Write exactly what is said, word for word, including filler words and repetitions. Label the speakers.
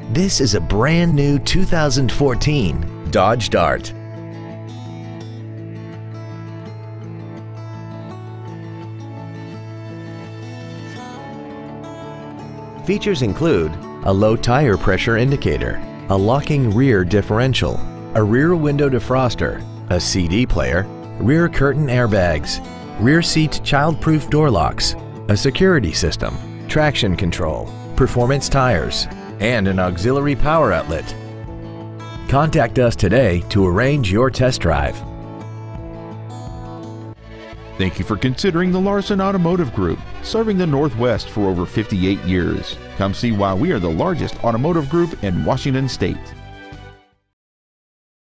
Speaker 1: This is a brand new two thousand fourteen Dodge Dart. Features include a low tire pressure indicator, a locking rear differential, a rear window defroster, a C D player, rear curtain airbags, rear seat child-proof door locks, a security system, traction control, performance tires, and an auxiliary power outlet. Contact us today to arrange your test drive.
Speaker 2: Thank you for considering the Larson Automotive Group, serving the Northwest for over fifty-eight years. Come see why we are the largest automotive group in Washington State.